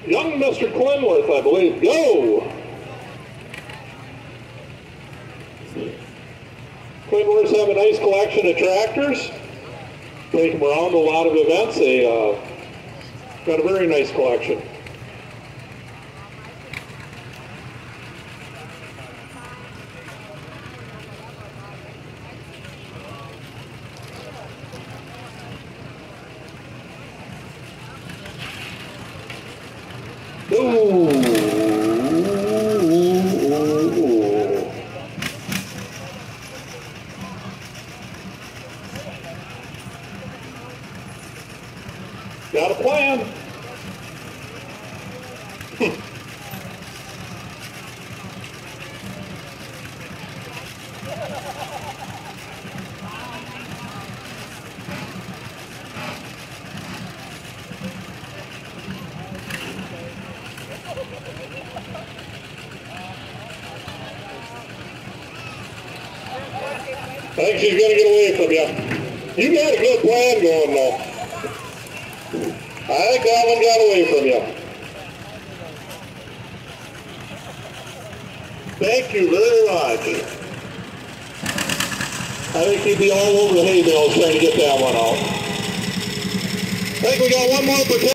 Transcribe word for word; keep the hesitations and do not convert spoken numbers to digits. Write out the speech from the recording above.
Young Mister Clinworth, I believe. Go! Clinworths have a nice collection of tractors. Take them around to a lot of events. They uh, got a very nice collection. Ooh. Got a plan. I think she's going to get away from you. You got a good plan going though. I think that one got away from you. Thank you very much. I think he'd be all over the hay bales trying to get that one out. I think we got one more for